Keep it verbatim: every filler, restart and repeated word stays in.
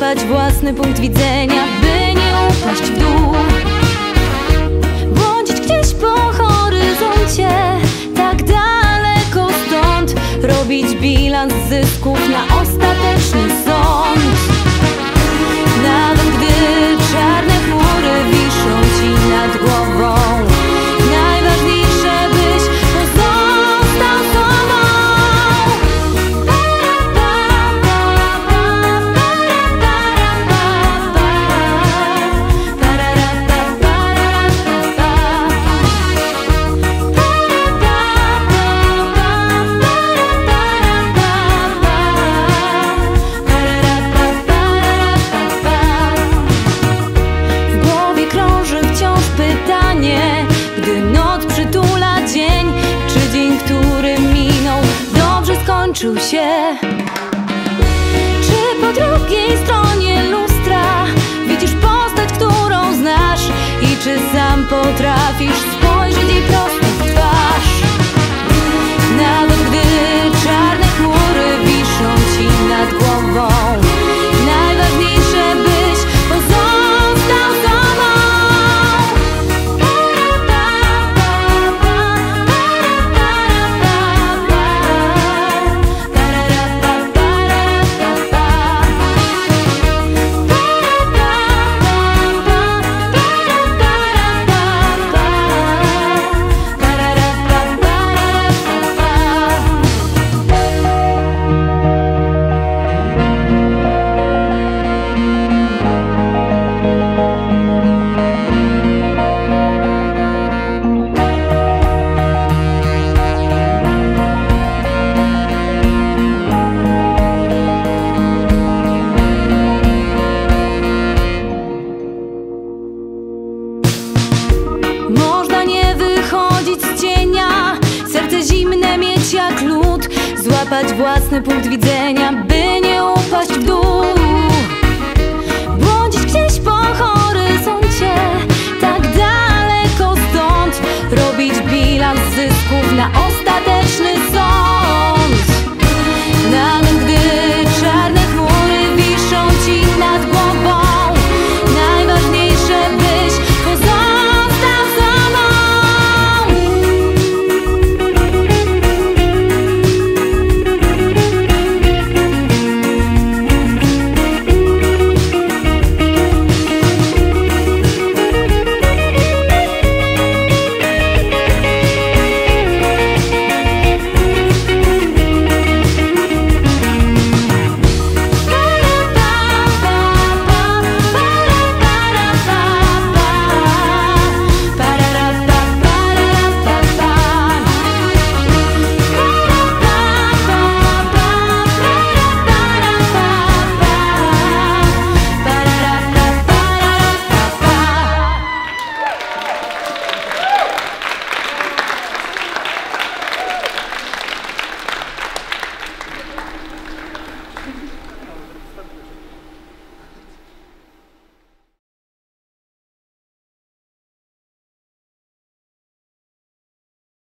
złapać własny punkt widzenia, by nie upaść w dół. Błądzić gdzieś po horyzoncie, tak daleko stąd, robić bilans zysków na ostateczny sąd. Nawet gdy czarne chmury wiszą ci nad głową, najważniejsze, byś pozostał sobą. W głowie krąży wciąż pytanie, gdy noc przytula dzień, czy dzień, który minął, dobrze skończył się? Czy po drugiej stronie lustra widzisz postać, którą znasz, i czy sam potrafisz spojrzeć jej prosto w twarz? Nawet gdy czarne chmury wiszą ci nad głową, najważniejsze, byś pozostał sobą. Można nie wychodzić z cienia, serce zimne mieć jak lód, złapać własny punkt widzenia, by nie upaść w dół. Błądzić gdzieś po horyzoncie, tak daleko stąd, robić bilans zysków na ostateczny